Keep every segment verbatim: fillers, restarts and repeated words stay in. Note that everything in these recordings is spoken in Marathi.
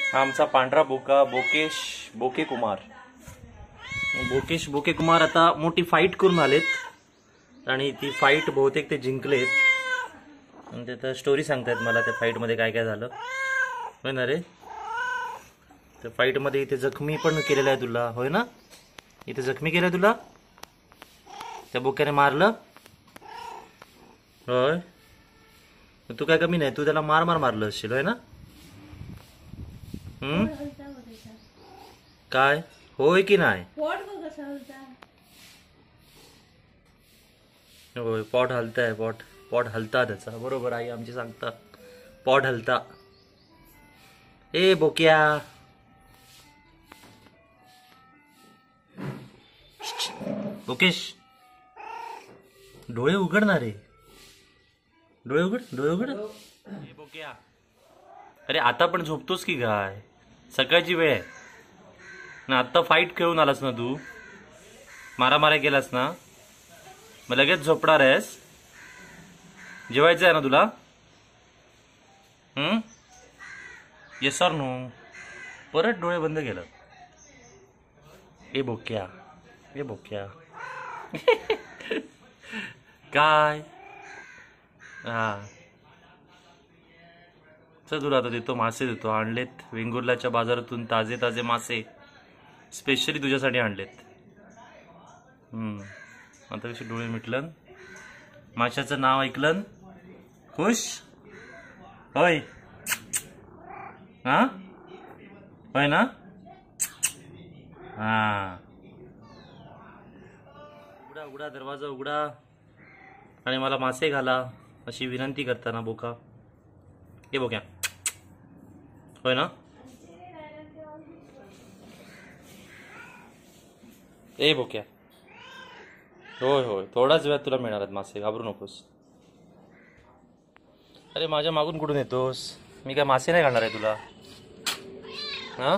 हा आमचा पांढरा बोका बोकेश बोके कुमार. बोकेश बोके कुमार आता मोठी फाईट करून आलेत आणि ती फाईट बहुतेक ते जिंकलेत आणि ते तर स्टोरी सांगतायत मला त्या फाईटमध्ये काय काय झालं. होय ना रे? त्या फाईटमध्ये इथे जखमी पण केलेला आहे तुला, होय ना? इथे जखमी केलं तुला, त्या बोक्याने मारलं होय. तू काय कमी नाही, तू त्याला मार मार मारलं असशील होय ना? हम्म काय होय की नाही? होय पॉट हलताय, पॉट पॉट हलता त्याचा, बरोबर आई आमची सांगता पॉट हलता. ए बोक्या बोकेश डोळे उघडणार आहे, डोळे उघड डोळे उघड. ए बोक्या अरे आता पण झोपतोस की काय? सकाळची वेळ आहे ना, आत्ता फाईट खेळून आलास ना तू, मारामाऱ्या केलास ना, मग लगेच झोपणार आहेस? जेवायचं आहे ना तुला? हम्म येस ऑर नो? परत डोळे बंद केलं. ए बोक्या ए बोक्या काय हा चल तुला आता देतो, मासे देतो. आणलेत वेंगुर्ल्याच्या बाजारातून ताजे ताजे मासे, स्पेशली तुझ्यासाठी आणलेत. हम्म आता कशी डोळे मिटलन, माशाचं नाव ऐकलन, खुश होय? हा होय ना? हा उघडा उघडा दरवाजा उघडा आणि मला मासे घाला अशी विनंती करताना बोका. हे बोक्या होय ना? ए बोक्या होय होय थोडाच वेळात तुला मिळणार आहेत मासे, घाबरू नकोस. अरे माझ्या मागून कुठून येतोस? मी काय मासे नाही घालणार आहे तुला. हा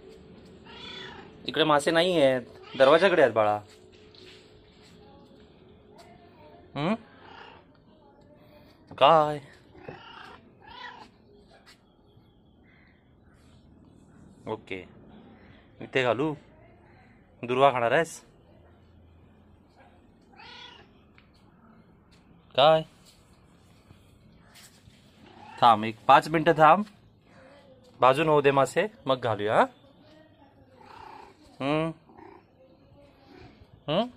इकडे मासे नाही आहेत, दरवाजाकडे आहेत बाळा. हम्म काय ओके इथे घालू? दुर्वा खाणार आहेस काय? थांब एक पाच मिनिटं थांब, भाजून होऊ दे मासे, मग घालूया. हम्म हम्म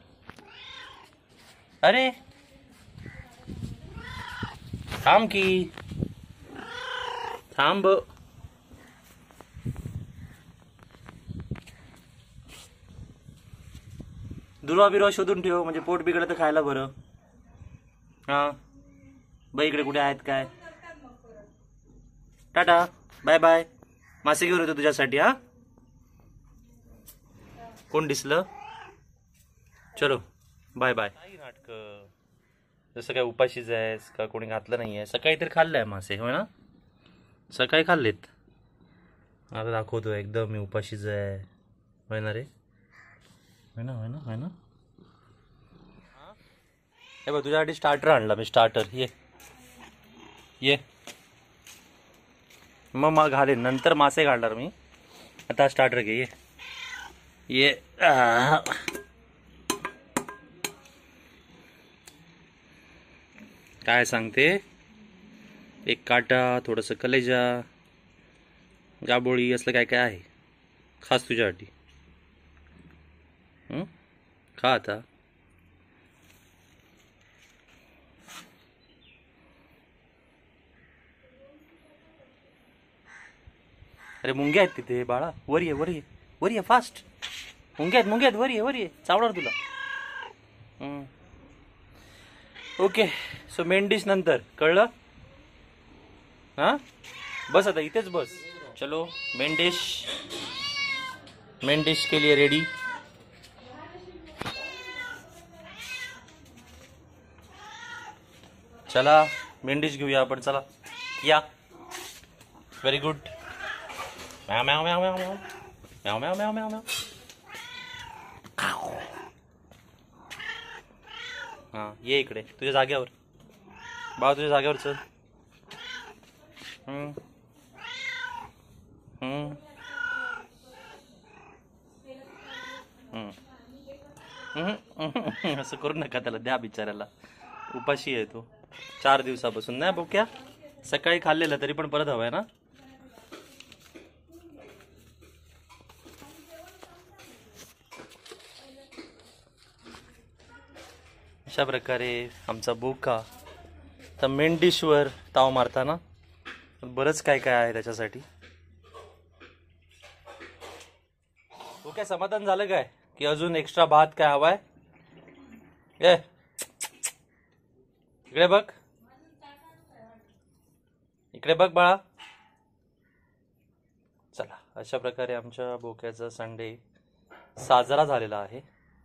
अरे थांब की, थांब. दुर्वा बिरवा शोधून ठेव, म्हणजे पोट बिघडलं तर खायला बरं. हा बाई इकडे कुठे आहेत काय? टाटा बाय बाय. मासे घेऊन येतो तुझ्यासाठी. हा कोण दिसलं? चलो बाय बाय. नाटक जसं काय उपाशीच आहेस का, कोणी घातलं नाही आहे? सकाळी तर खाल्लंय मासे होय ना? सकाळी खाल्लेत, आता दाखवतो एकदम मी उपाशीच आहे होय ना रे? होय ना होय ना होय ना? हे बघ तुझ्यासाठी स्टार्टर आणला मी, स्टार्टर. ये ये मग मग घालेन, नंतर मासे घालणार मी. आता स्टार्टर घे. ये ये काय सांगते, एक काटा, थोडंसं कलेजा, गाबोळी असलं काय काय आहे, खास तुझ्यासाठी. हं खा आता. अरे मुंग्या आहेत तिथे बाळा, वर ये वर ये वर ये फास्ट. मुंग्या आहेत मुंग्या आहेत, वर ये वर ये, चावणार तुला. ओके सो मेन डिश नंतर, कळलं? हा बस आता इथेच बस. चलो मेन डिश, मेन डिश के लिए रेडी. चला मेन डिश घेऊया आपण, चला या. Very good. म्याव म्याव म्याव म्याव म्याव म्याव म्याव म्याव म्याव म्याव. हा ये इकडे तुझ्या जागेवर, बाळा तुझ्या जागेवर चल. हम्म हम्म असं करू नका त्याला, द्या बिचाऱ्याला, उपाशी आहे तो चार दिवसापासून. नाही बोक्या, सकाळी खाल्लेलं तरी पण परत हवंय ना. अशा प्रकारे आमचा बोका तर मेन डिशवर ताव मारताना बरंच काय काय आहे त्याच्यासाठी. ओके, समाधान झालं काय की अजून एक्स्ट्रा भात काय हवाय? ए इकडे बघ, इकडे बघ बाळा. चला, अशा प्रकारे आमच्या बोक्याचा संडे साजरा झालेला आहे.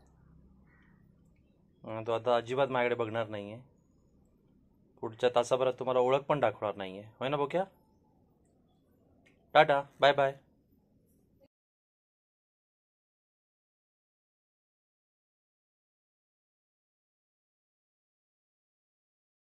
तो आता अजिबात माझ्याकडे बघणार नाहीये. पुढच्या तासाभरात तुम्हाला ओळख पण दाखवणार नाहीये, होय ना बोक्या? Tata, bye bye.